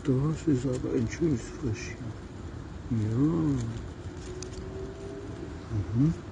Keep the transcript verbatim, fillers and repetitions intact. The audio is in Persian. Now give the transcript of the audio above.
Das ist aber ein schönes Fröschchen. Ja. Mhm.